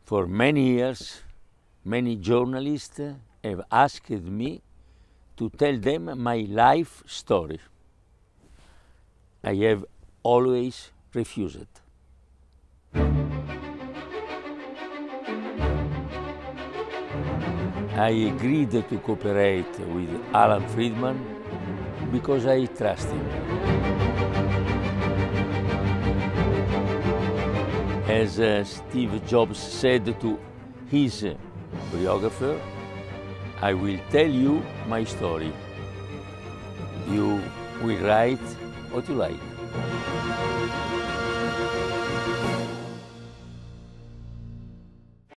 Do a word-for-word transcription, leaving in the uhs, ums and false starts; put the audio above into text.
For many years, many journalists have asked me to tell them my life story. I have always refused. I agreed to cooperate with Alan Friedman because I trust him. As uh, Steve Jobs said to his biographer, I will tell you my story. You will write what you like.